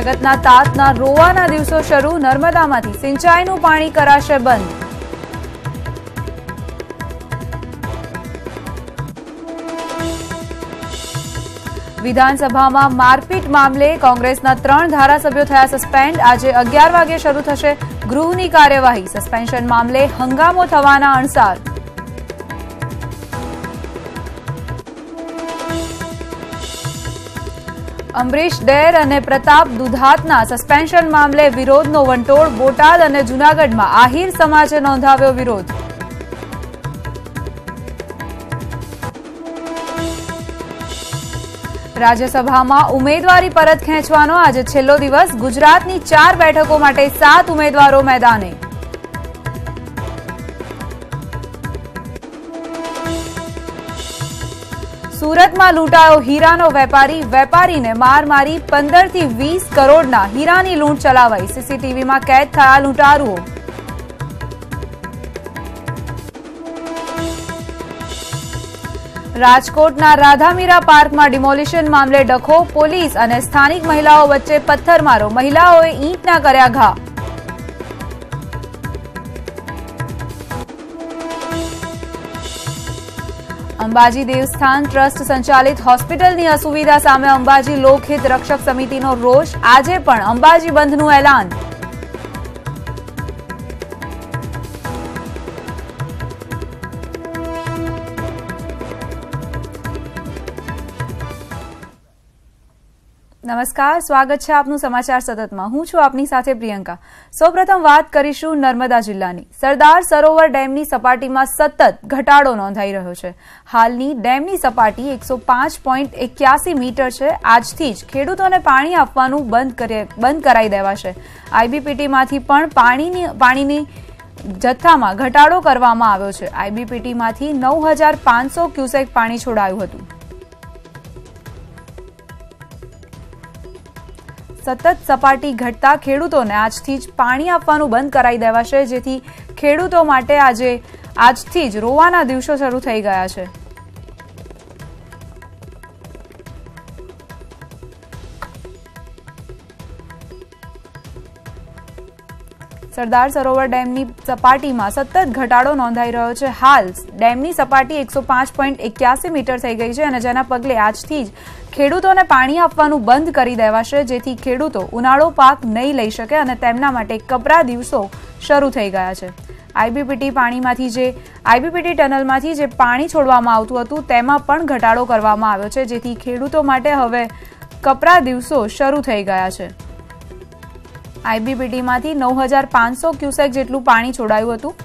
જગતના તાતના રોવાના દિવસો શરૂ, નર્મદામાંથી સિંચાઈનું પાણી કરાશે બંધ. વિધાનસભામાં મારપીટ મામલે કોંગ્રેસના 3 ધારાસભ્યો થયા સસ્પેન્ડ. આજે 11 વાગે શરૂ થશે ગૃહની કાર્યવાહી. સસ્પેન્શન મામલે હંગામો થવાના અણસાર. અમરીશ ડેર અને પ્રતાપ દુધાતના સસ્પેન્શન મામલે વિરોધનો વંટોળ. બોટાદ અને જૂનાગઢમાં આહિર સમાજે નોંધાવ્યો વિરોધ. રાજ્યસભામાં ઉમેદવારી પરત ખેંચવાનો આજે છેલ્લો દિવસ. ગુજરાતની 4 બેઠકો માટે 7 ઉમેદવારો મેદાને. સુરતમાં લૂંટાયો હીરાનો વેપારી. વેપારીને માર મારી 15 થી 20 કરોડના હીરાની લૂંટ ચલાવાઈ. સીસીટીવીમાં કેદ થયા લૂંટારુઓ. રાજકોટના રાધામીરા પાર્કમાં ડિમોલિશન મામલે ડખો. પોલીસ અને સ્થાનિક મહિલાઓ વચ્ચે પથ્થરમારો. મહિલાઓએ ઈંટના કર્યા ઘા. અંબાજી દેવસ્થાન ટ્રસ્ટ સંચાલિત હોસ્પિટલની અસુવિધા સામે અંબાજી લોકહિત રક્ષક સમિતિનો રોષ. આજે પણ અંબાજી બંધનું એલાન. નમસ્કાર, સ્વાગત છે આપનું સમાચાર સતતમાં. હું છું આપની સાથે પ્રિયંકા. સૌપ્રથમ વાત કરીશું નર્મદા જિલ્લાની. સરદાર સરોવર ડેમની સપાટીમાં સતત ઘટાડો નોંધાઈ રહ્યો છે. હાલની ડેમની સપાટી 105.81 મીટર છે. આજથી જ ખેડૂતોને પાણી આપવાનું બંધ કરાઈ દેવાશે. આઈબીપીટીમાંથી પણ પાણીની જથ્થામાં ઘટાડો કરવામાં આવ્યો છે. આઈબીપીટીમાંથી 9500 ક્યુસેક પાણી છોડાયું હતું. સતત સપાટી ઘટતા ખેડૂતોને આજથી જ પાણી આપવાનું બંધ કરાઈ દેવાશે, જેથી ખેડૂતો માટે આજથી જ રોવાના દિવસો શરૂ થઈ ગયા છે. સરદાર સરોવર ડેમની સપાટીમાં સતત ઘટાડો નોંધાઈ રહ્યો છે. હાલ ડેમની સપાટી 105.81 મીટર થઈ ગઈ છે અને જેના પગલે આજથી જ ખેડૂતોને પાણી આપવાનું બંધ કરી દેવાશે, જેથી ખેડૂતો ઉનાળો પાક નહીં લઈ શકે અને તેમના માટે કપરા દિવસો શરૂ થઈ ગયા છે. આઈબીપીટી ટનલમાંથી જે પાણી છોડવામાં આવતું હતું તેમાં પણ ઘટાડો કરવામાં આવ્યો છે, જેથી ખેડૂતો માટે હવે કપરા દિવસો શરૂ થઈ ગયા છે. આઈબીપીટીમાંથી 9500 ક્યુસેક જેટલું પાણી છોડાયું હતું.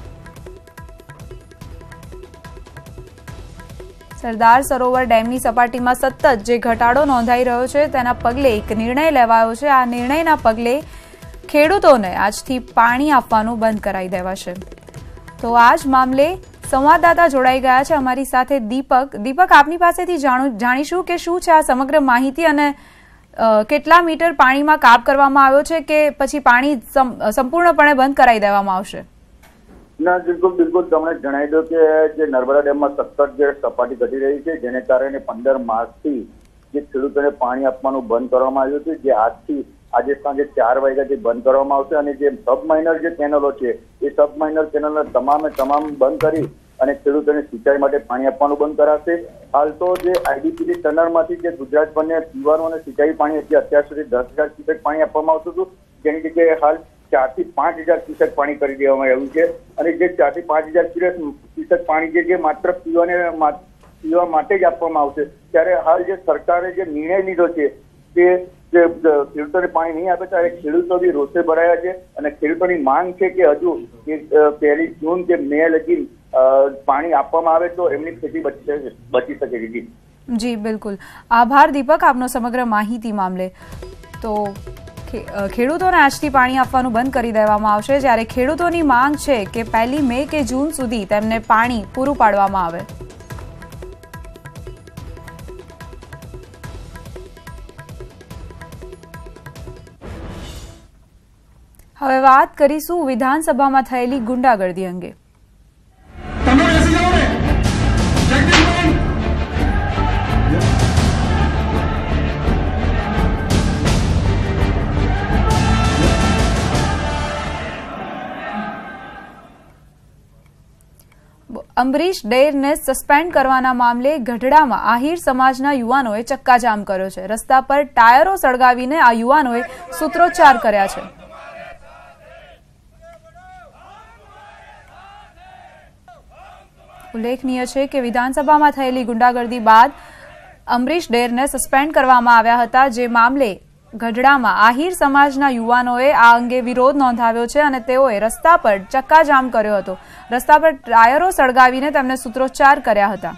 સરદાર સરોવર ડેમની સપાટીમાં સતત જે ઘટાડો નોંધાઈ રહ્યો છે તેના પગલે એક નિર્ણય લેવાયો છે. આ નિર્ણયના પગલે ખેડૂતોને આજથી પાણી આપવાનું બંધ કરાઈ દેવાશે. તો આ જ મામલે સંવાદદાતા જોડાઈ ગયા છે અમારી સાથે દીપક, આપની પાસેથી જાણીશું કે શું છે આ સમગ્ર માહિતી અને કેટલા મીટર પાણીમાં કાપ કરવામાં આવ્યો છે કે પછી પાણી સંપૂર્ણપણે બંધ કરાઈ દેવામાં આવશે? ના, બિલકુલ તમને જણાવી દો કે જે નર્મદા ડેમમાં સતત જે સપાટી ઘટી રહી છે, જેને કારણે 15 માર્ચથી જે ખેડૂતોને પાણી આપવાનું બંધ કરવામાં આવ્યું છે, જે આજથી આજે સાંજે 4 વાગ્યાથી બંધ કરવામાં આવશે. અને જે સબમાઇનર જે કેનલો છે એ સબમાઇનર કેનલને તમામ બંધ કરી અને ખેડૂતોને સિંચાઈ માટે પાણી આપવાનું બંધ કરાશે. હાલ તો જે આઈબીપીટી ટનલમાંથી જે ગુજરાતભરને પીવાનું અને સિંચાઈ પાણી અત્યાર સુધી 10,000 ક્યુસેક પાણી આપવામાં આવતું હતું, જેની જગ્યાએ હાલ 4 થી 5,000 ક્યુસેક પાણી કરી દેવામાં આવ્યું છે. અને જે 4 થી 5,000 ક્યુસેક પાણી જે માત્ર પીવા માટે જ આપવામાં આવશે, ત્યારે હાલ જે સરકારે જે નિર્ણય લીધો છે તે ખેડૂતોને પાણી નહીં આપે ત્યારે ખેડૂતો બી રોષે ભરાયા છે. અને ખેડૂતોની માંગ છે કે હજુ 1 જૂન કે મે લગી પાણી આપવામાં આવે તો એમની ખેતી બચી શકે. જી બિલકુલ, આભાર દીપક આપનો સમગ્ર માહિતી મામલે. તો ખેડૂતોને આજથી પાણી આપવાનું બંધ કરી દેવામાં આવશે, જ્યારે ખેડૂતોની માંગ છે કે 1 મે કે જૂન સુધી તેમને પાણી પૂરું પાડવામાં આવે. હવે વાત કરીશું વિધાનસભામાં થયેલી ગુંડાગર્દી અંગે. અંબરીશ ડેરને સસ્પેન્ડ કરવાના મામલે ગઢડામાં આહિર સમાજના યુવાનોએ ચક્કાજામ કર્યો છે. રસ્તા પર ટાયરો સળગાવીને આ યુવાનોએ સૂત્રોચ્ચાર કર્યા છે. ઉલ્લેખનીય છે કે વિધાનસભામાં થયેલી ગુંડાગર્દી બાદ અંબરીશ ડેરને સસ્પેન્ડ કરવામાં આવ્યા હતા, જે મામલે ગઢડામાં આહિર સમાજના યુવાનોએ આ અંગે વિરોધ નોંધાવ્યો છે અને તેઓએ રસ્તા પર ચક્કાજામ કર્યો હતો. રસ્તા પર ટાયરો સળગાવીને તેમને સૂત્રોચ્ચાર કર્યા હતા.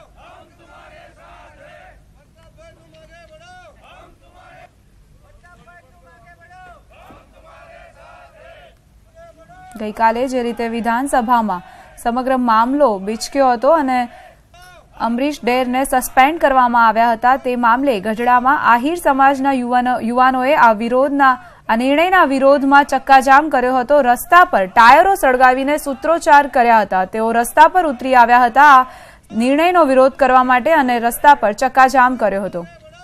ગઈકાલે જે રીતે વિધાનસભામાં સમગ્ર મામલો બીચક્યો હતો અને અંબરીશ ડેરને સસ્પેન્ડ કરવામાં આવ્યા હતા, તે મામલે ગઢડામાં આહિર સમાજના યુવાનોએ આ નિર્ણયના વિરોધમાં ચક્કાજામ કર્યો હતો. રસ્તા પર ટાયરો સળગાવીને સૂત્રોચ્ચાર કર્યા હતા. તેઓ રસ્તા પર ઉતરી આવ્યા હતા આ નિર્ણયનો વિરોધ કરવા માટે અને રસ્તા પર ચક્કાજામ કર્યો હતો.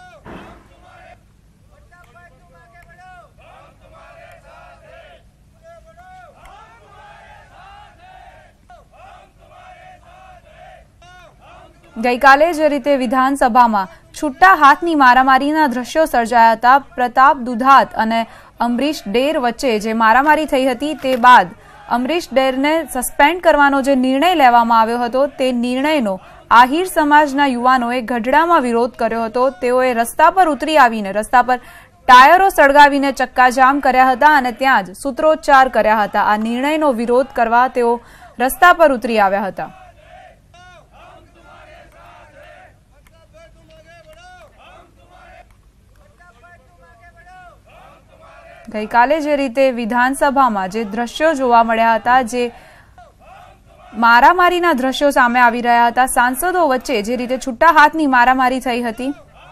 ગઈકાલે જે રીતે વિધાનસભામાં છૂટા હાથની મારામારીના દ્રશ્યો સર્જાયા હતા. પ્રતાપ દુધાત અને અંબરીશ ડેર વચ્ચે જે મારામારી થઈ હતી તે બાદ અંબરીશ ડેરને સસ્પેન્ડ કરવાનો જે નિર્ણય લેવામાં આવ્યો હતો તે નિર્ણયનો આહિર સમાજના યુવાનોએ ગઢડામાં વિરોધ કર્યો હતો. તેઓએ રસ્તા પર ઉતરી આવીને રસ્તા પર ટાયરો સળગાવીને ચક્કાજામ કર્યા હતા અને ત્યાં જ સૂત્રોચ્ચાર કર્યા હતા. આ નિર્ણયનો વિરોધ કરવા તેઓ રસ્તા પર ઉતરી આવ્યા હતા. ગઈકાલે જે રીતે વિધાનસભામાં જે દ્રશ્યો જોવા મળ્યા હતા, જે મારામારીના દ્રશ્યો સામે આવી રહ્યા હતા, સાંસદો વચ્ચે જે રીતે છૂટા હાથની મારામારી થઈ હતી,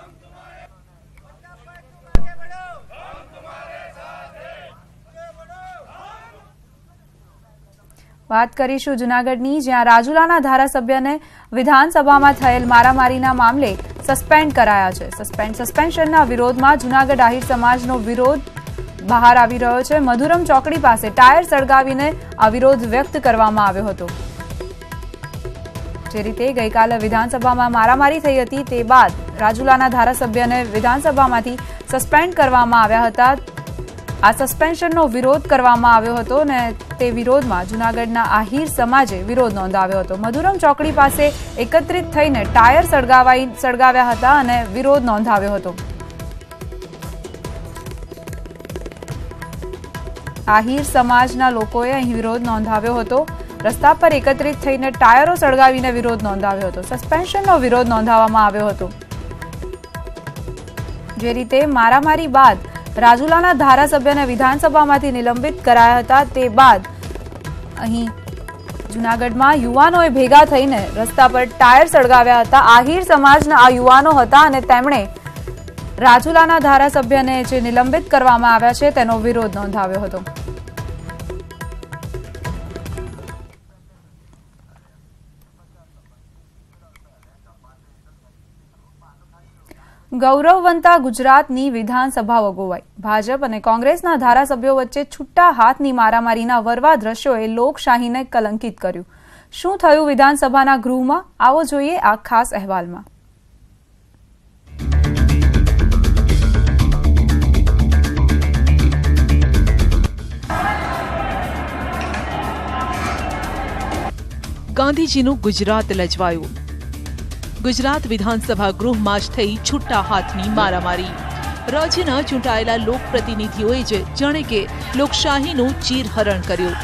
વાત કરીશું જૂનાગઢની, જ્યાં રાજુલાના ધારાસભ્યને વિધાનસભામાં થયેલ મારામારીના મામલે સસ્પેન્ડ કરાયા છે. સસ્પેન્શનના વિરોધમાં જૂનાગઢ આહિર સમાજનો વિરોધ બહાર આવી રહ્યો છે. મધુરમ ચોકડી પાસે ટાયર સળગાવીને આ વિરોધ વ્યક્ત કરવામાં આવ્યો હતો. જે રીતે ગઈકાલે વિધાનસભામાં મારામારી થઈ હતી તે બાદ રાજુલાના ધારાસભ્યને વિધાનસભામાંથી સસ્પેન્ડ કરવામાં આવ્યા હતા. આ સસ્પેન્શનનો વિરોધ કરવામાં આવ્યો હતો અને તે વિરોધમાં જૂનાગઢના આહિર સમાજે વિરોધ નોંધાવ્યો હતો. મધુરમ ચોકડી પાસે એકત્રિત થઈને ટાયર સળગાવ્યા હતા અને વિરોધ નોંધાવ્યો હતો. આહિર સમાજના લોકોએ અહીં વિરોધ નોંધાવ્યો હતો. રસ્તા પર એકત્રિત થઈને ટાયરો સળગાવીને વિરોધ નોંધાવ્યો હતો. સસ્પેન્શનનો વિરોધ નોંધાવવામાં આવ્યો હતો. જે રીતે મારામારી બાદ રાજુલાના ધારાસભ્યને વિધાનસભામાંથી નિલંબિત કરાયા હતા, તે બાદ અહીં જૂનાગઢમાં યુવાનોએ ભેગા થઈને રસ્તા પર ટાયર સળગાવ્યા હતા. આહિર સમાજના આ યુવાનો હતા અને તેમણે રાજુલાના ધારાસભ્યને જે નિલંબિત કરવામાં આવ્યા છે તેનો વિરોધ નોંધાવ્યો હતો. ગૌરવવંતા ગુજરાતની વિધાનસભા વગોવાઈ. ભાજપ અને કોંગ્રેસના ધારાસભ્યો વચ્ચે છૂટા હાથની મારામારીના વરવા દ્રશ્યોએ લોકશાહીને કલંકિત કર્યું. શું થયું વિધાનસભાના ગૃહમાં? આવો જોઈએ આ ખાસ અહેવાલમાં. ગાંધીજીનું ગુજરાત લજવાયું. ગુજરાત વિધાનસભા ગૃહમાં જ થઈ છૂટા હાથની મારામારી. રાજ્યના ચૂંટાયેલા લોકપ્રતિનિધિઓએ જ જાણે કે લોકશાહીનું ચીરહરણ કર્યું.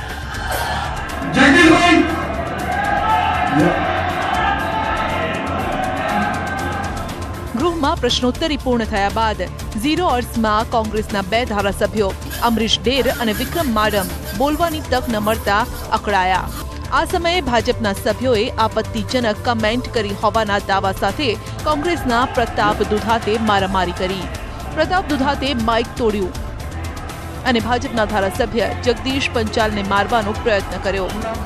ગૃહમાં પ્રશ્નોત્તરી પૂર્ણ થયા બાદ 0 અર્સમાં કોંગ્રેસના 2 ધારાસભ્યો અંબરીશ ડેર અને વિક્રમ માડમ બોલવાની તક ન મળતા અકળાયા. આ સમયે ભાજપના સભ્યોએ આપત્તિજનક કમેન્ટ કરી હોવાના દાવા સાથે કોંગ્રેસના પ્રતાપ દુધાતે મારામારી કરી. પ્રતાપ દુધાતે માઇક તોડ્યું અને ભાજપના ધારાસભ્ય જગદીશ પંચાલને મારવાનો પ્રયત્ન કર્યો.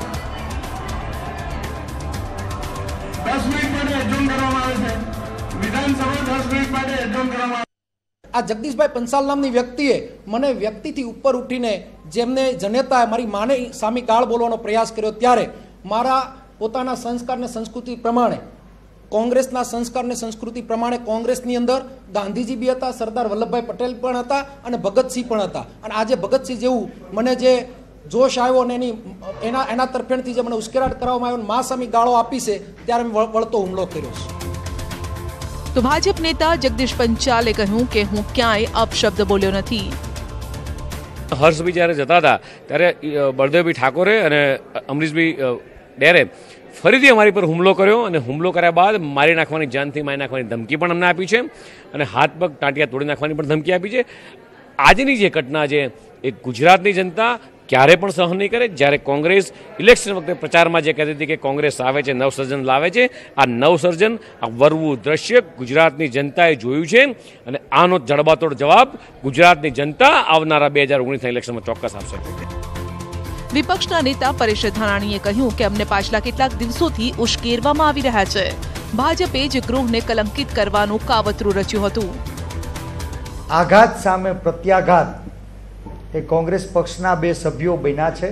આ જગદીશભાઈ પંચાલ નામની વ્યક્તિએ મને વ્યક્તિથી ઉપર ઉઠીને જેમને જનેતા મારી માને સામે ગાળ બોલવાનો પ્રયાસ કર્યો, ત્યારે મારા પોતાના સંસ્કાર ને સંસ્કૃતિ પ્રમાણે, કોંગ્રેસના સંસ્કાર ને સંસ્કૃતિ પ્રમાણે કોંગ્રેસની અંદર ગાંધીજી બી હતા, સરદાર વલ્લભભાઈ પટેલ પણ હતા અને ભગતસિંહ પણ હતા. અને આજે ભગતસિંહ જેવું મને જે જોશ આવ્યો અને એના તરફેણથી જે મને ઉશ્કેરાટ કરવામાં આવ્યો, મા સામી ગાળો આપી છે, ત્યારે મેં વળતો હુમલો કર્યો છે. તો ભાજપ નેતા જગદીશ પંચાલે કહ્યું કે હું ક્યાંય અપશબ્દ બોલ્યો નથી. હર્ષભાઈ જ્યારે જતા હતા ત્યારે બળદેવભાઈ ઠાકોરે અને અમરીશભાઈ ડેરે ફરીથી અમારી પર હુમલો કર્યો અને હુમલો કર્યા બાદ મારી નાખવાની, જાનથી મારી નાખવાની ધમકી પણ અમને આપી છે અને હાથ પગ ટાંટિયા તોડી નાખવાની પણ ધમકી આપી છે. આજની જે ઘટના છે એ ગુજરાતની જનતા ક્યારે પણ સહન નહીં કરે. જ્યારે કોંગ્રેસ ઇલેક્શન વખતે પ્રચારમાં જે કહેતી હતી કે કોંગ્રેસ આવે છે, નવસર્જન લાવે છે, આ નવસર્જન, આ વરવું દ્રશ્ય ગુજરાતની જનતાએ જોયું છે અને આનો જડબાતોડ જવાબ ગુજરાતની જનતા આવનારા 2019ના ઇલેક્શનમાં ચોક્કસ આપશે. વિપક્ષના નેતા પરેશ ધાનાણીએ કહ્યું કે અમને પાછલા કેટલાક દિવસોથી ઉશ્કેરવામાં આવી રહ્યા છે. ભાજપે જ ગૃહને કલંકિત કરવાનું કાવતરું રચ્યું હતું. આઘાત સામે પ્રત્યાઘાત એ કોંગ્રેસ પક્ષના 2 સભ્યો બન્યા છે.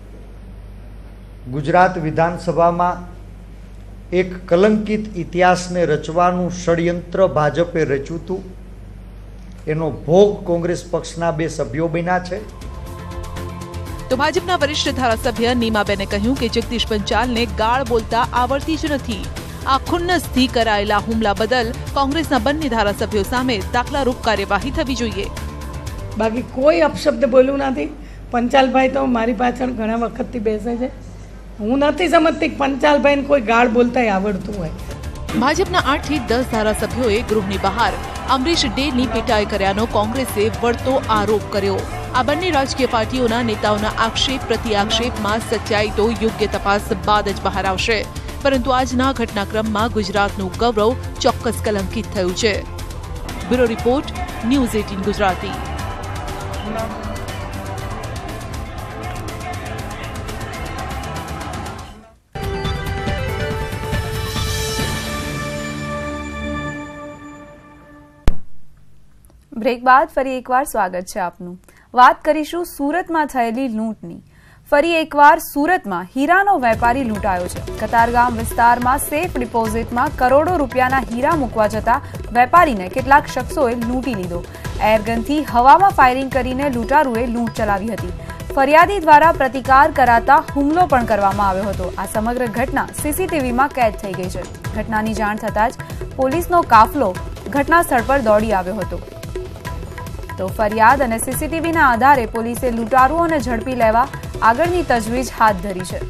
ગુજરાત વિધાનસભામાં એક કલંકિત ઇતિહાસને રચવાનું ષડયંત્ર ભાજપે રચ્યું હતું. એનો ભોગ કોંગ્રેસ પક્ષના 2 સભ્યો બન્યા છે. તો ભાજપના વરિષ્ઠ ધારાસભ્ય નીમાબેને કહ્યું કે જગદીશ પંચાલને ગાળ બોલતા આવડતી જ નથી. આ ખુન્નસથી કરાયેલા હુમલા બદલ કોંગ્રેસના બંને ધારાસભ્યો સામે દાખલારૂપ કાર્યવાહી થવી જોઈએ. બાકી કોઈ અપશબ્દ બોલવું નથી. પંચાલભાઈ તો મારી પાછળ ઘણા વખતથી બેસે છે. હું નથી સમજતી પંચાલભાઈને કોઈ ગાળ બોલતા આવડતું હોય. ભાજપના 8 થી 10 ધારાસભ્યોએ ગૃહની બહાર અમરીશ ડેરની પિટાઈ કર્યાનો કોંગ્રેસે વળતો આરોપ કર્યો. આ બંને રાજકીય પાર્ટીઓના નેતાઓના આક્ષેપ પ્રતિ આક્ષેપમાં સચ્ચાઈ તો યોગ્ય તપાસ બાદ જ બહાર આવશે. પરંતુ આજના ઘટનાક્રમમાં ગુજરાતનું ગૌરવ ચોક્કસ કલંકિત થયું છે. Bureau report, news 18 Gujarati. Break બાદ ફરી એકવાર સ્વાગત છે આપનું. વાત કરીશું સુરતમાં થયેલી લૂંટની. ફરી એકવાર સુરતમાં હીરાનો વેપારી લૂંટાયો છે. કતારગામ વિસ્તારમાં સેફ ડિપોઝિટમાં કરોડો રૂપિયાના હીરા મૂકવા જતા વેપારીને કેટલાક શખ્સોએ લૂંટી લીધો. એરગનથી હવામાં ફાયરિંગ કરીને લૂંટારૂએ લૂંટ ચલાવી હતી. ફરિયાદી દ્વારા પ્રતિકાર કરાતા હુમલો પણ કરવામાં આવ્યો હતો. આ સમગ્ર ઘટના સીસીટીવીમાં કેદ થઈ ગઈ છે. ઘટનાની જાણ થતાં જ પોલીસનો કાફલો ઘટના સ્થળ પર દોડી આવ્યો હતો. તો ફરિયાદ અને સીસીટીવીના આધારે પોલીસે લૂંટારુઓને ઝડપી લેવા આગળની તજવીજ હાથ ધરી છે.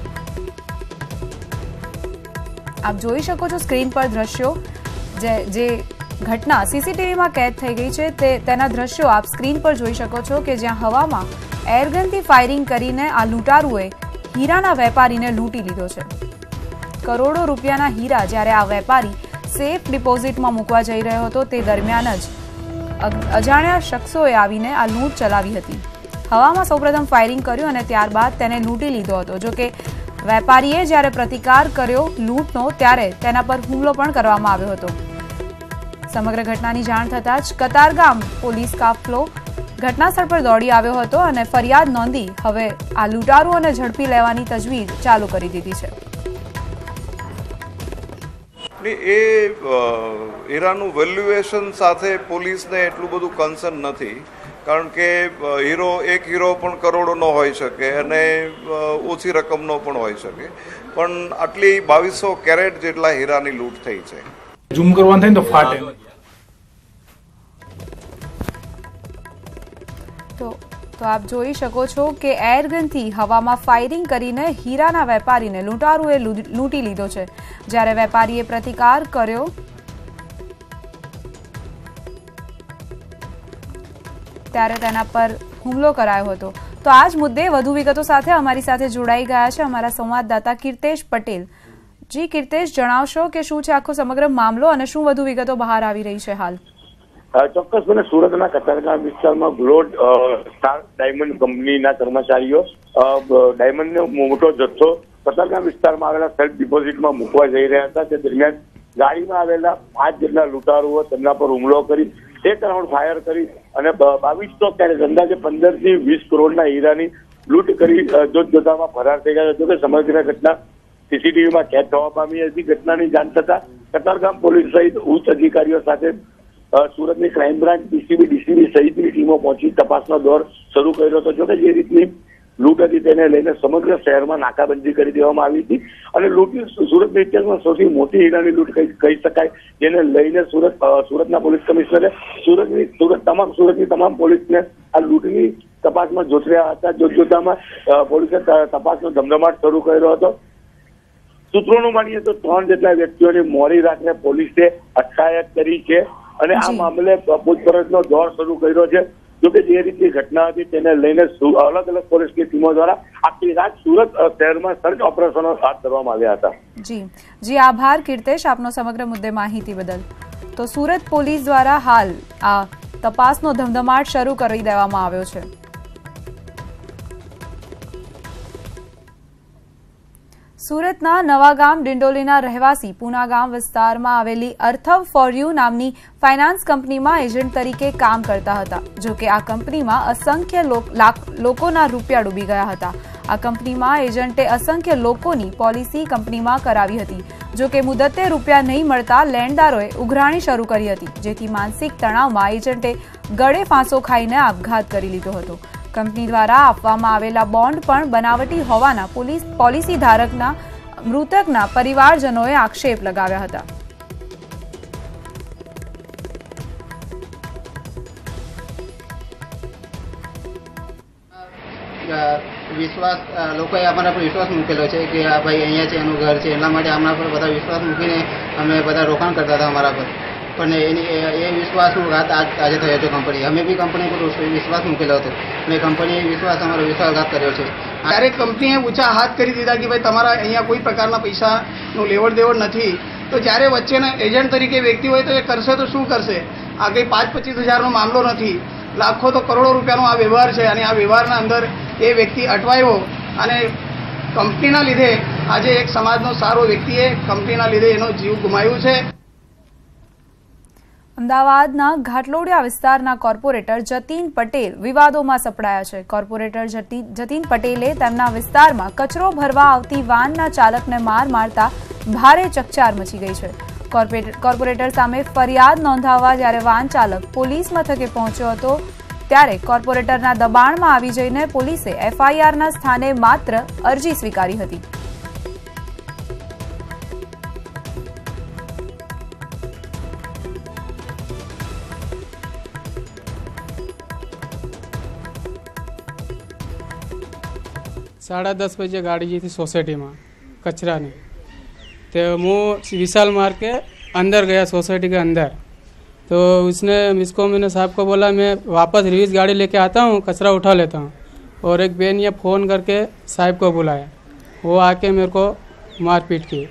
આપ જોઈ શકો છો સ્ક્રીન પર દ્રશ્યો. જે ઘટના સીસીટીવીમાં કેદ થઈ ગઈ છે તેના દ્રશ્યો આપ સ્ક્રીન પર જોઈ શકો છો કે જ્યાં હવામાં એરગનથી ફાયરિંગ કરીને આ લૂંટારુએ હીરાના વેપારીને લૂંટી લીધો છે. કરોડો રૂપિયાના હીરા જ્યારે આ વેપારી સેફ ડિપોઝિટમાં મૂકવા જઈ રહ્યો હતો તે દરમિયાન જ અજાણ્યા શખ્સોએ આવીને આ લૂંટ ચલાવી હતી. હવામાં સૌપ્રથમ ફાયરિંગ કર્યું અને ત્યારબાદ તેને લૂંટી લીધો હતો. જો કે વેપારીએ જ્યારે પ્રતિકાર કર્યો લૂંટનો ત્યારે તેના પર હુમલો પણ કરવામાં આવ્યો હતો. સમગ્ર ઘટનાની જાણ થતાં જ કતારગામ પોલીસ કાફલો ઘટનાસ્થળ પર દોડી આવ્યો હતો અને ફરિયાદ નોંધી હવે આ લૂંટારુઓને ઝડપી લેવાની તજવીજ ચાલુ કરી દીધી છે. એ હીરાનું વેલ્યુએશન સાથે પોલીસને એટલું બધું કન્સર્ન નથી, કારણ કે એક હીરો પણ કરોડોનો હોઈ શકે અને ઓછી રકમનો પણ હોઈ શકે, પણ આટલી 2200 કેરેટ જેટલા હીરાની લૂંટ થઈ છે. ઝૂમ કરવાનું થાય તો ફાટે. તો આપ જોઈ શકો છો કે એરગનથી હવામાં ફાયરિંગ કરીને હીરાના વેપારીને લૂંટારુએ લૂંટી લીધો છે. જ્યારે વેપારીએ પ્રતિકાર કર્યો ત્યારે તેના પર હુમલો કરાયો હતો. તો આ જ મુદ્દે વધુ વિગતો સાથે અમારી સાથે જોડાઈ ગયા છે અમારા સંવાદદાતા કીર્તેશ પટેલ. જી કીર્તેશ, જણાવશો કે શું છે આખો સમગ્ર મામલો અને શું વધુ વિગતો બહાર આવી રહી છે હાલ? ચોક્કસપણે સુરતના કતારગામ વિસ્તારમાં ગ્લોડ સ્ટાર ડાયમંડ કંપનીના કર્મચારીઓ ડાયમંડનો મોટો જથ્થો કતારગામ વિસ્તારમાં આવેલા સેલ્ફ ડિપોઝિટમાં મૂકવા જઈ રહ્યા હતા. તે દરમિયાન ગાડીમાં આવેલા 5 જેટલા લૂંટારુઓ તેમના પર હુમલો કરી 1 રાઉન્ડ ફાયર કરી અને 2200 કેરેટ અંદાજે 15 થી 20 કરોડના હીરાની લૂંટ કરી જોતજોતામાં ફરાર થઈ ગયા. જો કે સમગ્ર ઘટના સીસીટીવીમાં કેદ થવા પામી હતી. ઘટનાની જાણ થતા કતારગામ પોલીસ સહિત ઉચ્ચ અધિકારીઓ સાથે સુરતની ક્રાઇમ બ્રાન્ચ, ડીસીબી સહિતની ટીમો પહોંચી તપાસનો દોર શરૂ કર્યો હતો. જોકે જે રીતની લૂંટ હતી તેને લઈને સમગ્ર શહેરમાં નાકાબંધી કરી દેવામાં આવી હતી અને સુરતના ઇતિહાસમાં સૌથી મોટી હીરાની લૂંટ કહી શકાય, જેને લઈને સુરતના પોલીસ કમિશનરે સુરતની તમામ પોલીસને આ લૂંટની તપાસમાં જોતર્યા હતા. જોતજોતામાં પોલીસે તપાસનો ધમધમાટ શરૂ કર્યો હતો. સૂત્રોનું માનીએ તો 3 જેટલા વ્યક્તિઓની મોડી રાત્રે પોલીસે અટકાયત કરી છે અને આ મામલે પૂછપરછનો દોર શરૂ કર્યો છે. જોકે જે રીતની ઘટના હતી તેને લઈને અલગ અલગ પોલીસની ટીમો દ્વારા આખી રાત સુરત શહેરમાં સર્ચ ઓપરેશનો હાથ ધરવામાં આવ્યા હતા. જી આભાર કીર્તેશ આપનો સમગ્ર મુદ્દે માહિતી બદલ. તો સુરત પોલીસ દ્વારા હાલ આ તપાસનો ધમધમાટ શરૂ કરી દેવામાં આવ્યો છે. સુરતના નવાગામ ડિંડોલીના રહેવાસી પૂનાગામ વિસ્તારમાં આવેલી અર્થવ ફોર યુ નામની ફાઇનાન્સ કંપનીમાં એજન્ટ તરીકે કામ કરતા હતા. જો કે આ કંપનીમાં અસંખ્ય લોકોના રૂપિયા ડૂબી ગયા હતા. આ કંપનીમાં એજન્ટે અસંખ્ય લોકોની પોલિસી કંપનીમાં કરાવી હતી. જો કે મુદતે રૂપિયા નહીં મળતા લેણદારોએ ઉઘરાણી શરૂ કરી હતી, જેથી માનસિક તણાવમાં એજન્ટે ગળે ફાંસો ખાઈને આપઘાત કરી લીધો હતો. કંપની દ્વારા આપવામાં આવેલા બોન્ડ પણ બનાવટી હોવાના પોલિસી ધારકના મૃતકના પરિવારજનોએ આક્ષેપ લગાવ્યા હતા. વિશ્વાસ લોકોએ અમારા પર વિશ્વાસ મૂકેલો છે કે આ ભાઈ અહીંયા છે, એનું ઘર છે, એટલા માટે અમારા પર બધા વિશ્વાસ મૂકીને અમે બધા રોકાણ કરતા હતા અમારા પર. પણ એ વિશ્વાસનો ઘાત આજે થયો છે કંપની. અમે બી કંપની પર વિશ્વાસ મૂકેલો હતો અને કંપનીએ અમારો વિશ્વાસઘાત કર્યો છે. ત્યારે કંપનીએ ઊંચા હાથ કરી દીધા કે ભાઈ તમારા અહીંયા કોઈ પ્રકારના પૈસાનું લેવડ દેવડ નથી. તો જ્યારે વચ્ચેના એજન્ટ તરીકે વ્યક્તિ હોય તો એ કરશે તો શું કરશે? આ કંઈ 5-25 હજારનો મામલો નથી, લાખો તો કરોડો રૂપિયાનો આ વ્યવહાર છે અને આ વ્યવહારના અંદર એ વ્યક્તિ અટવાયો અને કંપનીના લીધે આજે એક સમાજનો સારો વ્યક્તિએ કંપનીના લીધે એનો જીવ ગુમાવ્યો છે. અમદાવાદના ઘાટલોડિયા વિસ્તારના કોર્પોરેટર જતીન પટેલ વિવાદોમાં સપડાયા છે. કોર્પોરેટર જતીન પટેલે તેમના વિસ્તારમાં કચરો ભરવા આવતી વાનના ચાલકને માર મારતા ભારે ચકચાર મચી ગઈ છે. કોર્પોરેટર સામે ફરિયાદ નોંધાવવા જ્યારે વાન ચાલક પોલીસ મથકે પહોંચ્યો હતો ત્યારે કોર્પોરેટરના દબાણમાં આવી જઈને પોલીસે એફઆઈઆરના સ્થાને માત્ર અરજી સ્વીકારી હતી. साढ़े 10 बजे गाड़ी जी थी सोसाइटी में कचरा नहीं, तो मैं विशाल मार के अंदर गया सोसाइटी के अंदर. तो उसने इसको मैंने साहब को बोला मैं वापस रिवर्स गाड़ी लेके आता हूँ, कचरा उठा लेता हूँ. और एक बहन ये फ़ोन करके साहब को बुलाया, वो आके मेरे को मारपीट की.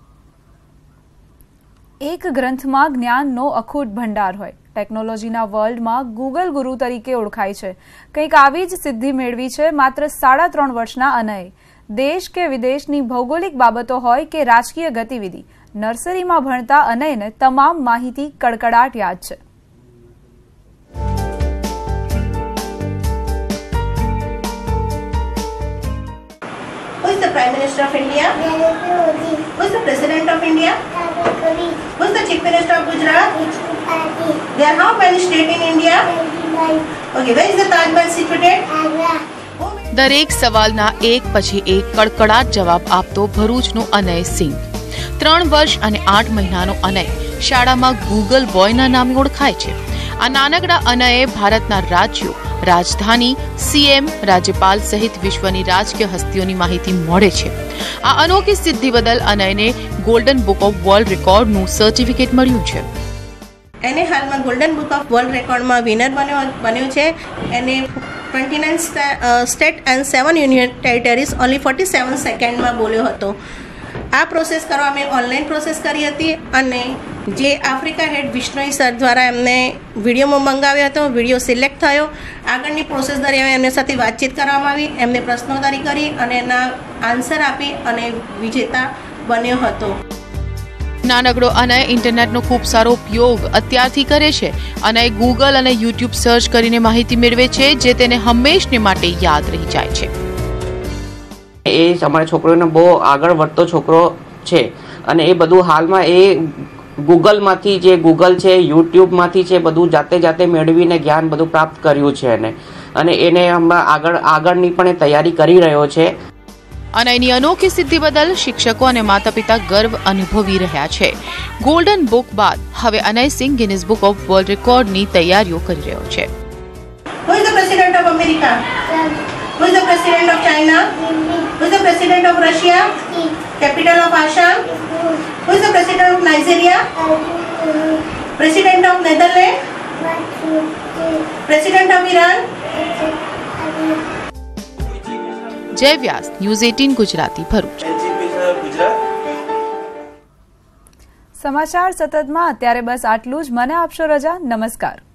એક ગ્રંથમાં જ્ઞાનનો અખૂટ ભંડાર હોય. ટેકનોલોજીના વર્લ્ડમાં ગૂગલ ગુરુ તરીકે ઓળખાય છે. કંઈક આવી જ સિદ્ધિ મેળવી છે માત્ર 3.5 વર્ષના અનયે. દેશ કે વિદેશની ભૌગોલિક બાબતો હોય કે રાજકીય ગતિવિધિ, નર્સરીમાં ભણતા અનયને તમામ માહિતી કડકડાટ યાદ છે. Who is the Prime Minister of India? Who is the President of India? Who is the Chief Minister of Gujarat? There are how many states in India? Okay, where is the Taj Mahal situated? દરેક સવાલના એક પછી એક કડકડાટ જવાબ આપતો ભરૂચનો અનય સિંહ. 3 વર્ષ અને 8 મહિનાનો અનય શાળામાં ગૂગલ બોયના નામે ઓળખાય છે. આ નાનકડા અનયે ભારતના રાજ્યો, રાજધાની, સીએમ, રાજ્યપાલ સહિત વિશ્વની રાજકીય હસ્તીઓની માહિતી મળે છે. આ અનોખી સિદ્ધિ બદલ અનયને ગોલ્ડન બુક ઓફ વર્લ્ડ રેકોર્ડનું સર્ટિફિકેટ મળ્યું છે. એને હાલમાં ગોલ્ડન બુક ઓફ વર્લ્ડ રેકોર્ડમાં વિનર બન્યો છે. એને 29 state and 7 union territories only 47 સેકન્ડમાં બોલ્યો હતો. આ પ્રોસેસ કરવા અમે ઓનલાઈન પ્રોસેસ કરી હતી અને જે આફ્રિકા હેડ વિષ્ણોઈ સર દ્વારા એમને વિડીયોમાં મંગાવ્યો હતો. વિડીયો સિલેક્ટ થયો. આગળની પ્રોસેસ દરમિયાન એમની સાથે વાતચીત કરવામાં આવી, એમને પ્રશ્નોત્તરી કરી અને એના આન્સર આપી અને વિજેતા બન્યો હતો. નાનકડો અનય ઇન્ટરનેટનો ખૂબ સારો ઉપયોગ અત્યારથી કરે છે. અનય ગૂગલ અને યુટ્યુબ સર્ચ કરીને માહિતી મેળવે છે, જે તેને હંમેશને માટે યાદ રહી જાય છે. એ અમારા છોકરોને બહુ આગળ વધતો છોકરો છે અને એ બધું હાલમાં એ ગૂગલમાંથી જે ગૂગલ છે યુટ્યુબમાંથી છે બધું જાતે મેળવીને જ્ઞાન બધું પ્રાપ્ત કર્યું છે અને એને હમણાં આગળની પણ તૈયારી કરી રહ્યો છે. અને એની અનોખી સિદ્ધિ બદલ શિક્ષકો અને માતા પિતા ગર્વ અનુભવી રહ્યા છે. ગોલ્ડન બુક બાદ હવે Anay Singh Guinness book of world રેકોર્ડની તૈયારીઓ કરી રહ્યો છે. Who is the president of America? Who is the president of China? Who is the president of Russia? Capital of Assam? Who is the president of Nigeria? President of Netherlands? President of Iran? જય વ્યાસ, news 18 Gujarati, Bharuch. સમાચાર સતતમાં અત્યારે બસ આટલું જ. મને આપશો રજા. નમસ્કાર.